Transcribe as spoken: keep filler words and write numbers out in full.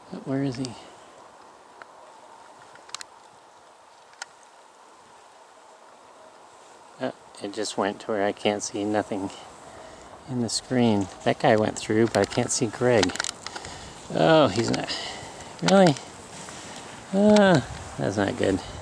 But where is he? Oh, it just went to where I can't see nothing in the screen. That guy went through, but I can't see Greg. Oh, he's not. Really? Ah, that's not good.